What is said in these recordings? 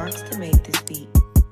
Marks to make this beat.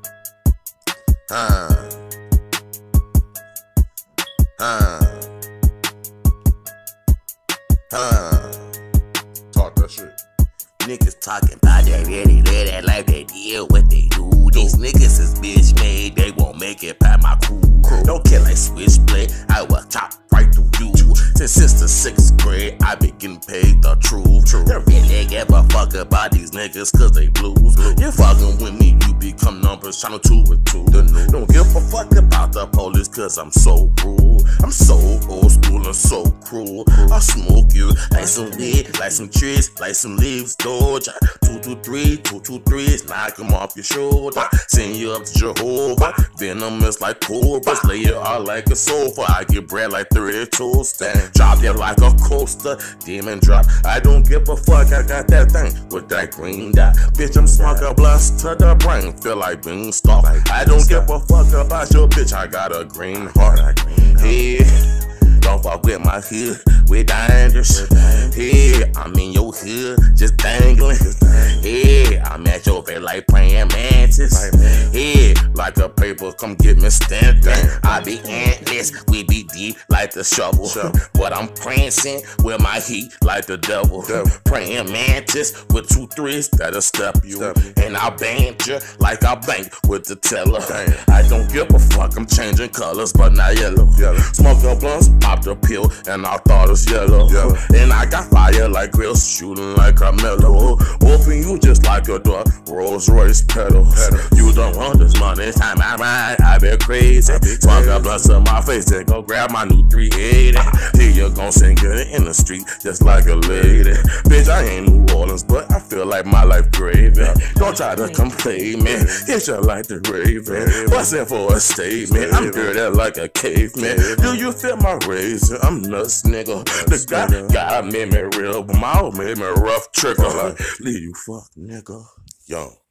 Talk that shit. Niggas talking about that ready, live that life, they deal what they do. These niggas is bitch made, they won't make it past my crew. Don't kill like switchblade, I will chop right through you. Since the 6th grade, I been getting paid the truth. They really give a fuck about these niggas cause they blues. You fucking with me, you become numbers, channel 2 with 2. Don't give a fuck about the police cause I'm so rude. I'm so old school and so cruel. I'll smoke you like some weed, like some trees, like some leaves, Doja. 223, 223, knock them off your shoulder. Send you up to Jehovah. Venomous like cobras, lay it out like a sofa. I get bread like 32 stand. Drop you like a coaster, demon drop. I don't give a fuck, I got that thing with that green dot. Bitch, I'm smoking blunts to the brain, feel like beanstalk. I don't give a fuck about your bitch, I got a green heart. Yeah, don't fuck with my hood, with dangerous. Yeah, I'm in your hood, just dangling. Yeah, I'm at your face like praying mantis. Yeah, like a paper, come get me stamped. I be antless, we be deep like the shovel. But I'm prancing with my heat like the devil. Praying mantis with 2 3s that'll step you. And I band you like I bank with the teller. I don't give a fuck, I'm changing colors, but not yellow. Smoke a blunt, pop the pill, and I thought it was yellow. And I got fire like grills, shooting like Carmelo. Open you just like a door, Rolls Royce pedals. You don't want this money, this time I ride, I been crazy. Smoke a blunt to my face, then go grab my new 380. Here you gon' sing it in the street, just like a lady. Bitch, I ain't New Orleans, but I feel like my life gravy. Don't try to complain, man. Hit you like the raven. What's in for a statement? I'm dirty like a caveman. Do you feel my razor? I'm nuts, nigga. The guy God made me real, but my old made me rough trigger. Leave you fuck, nigga. Yo.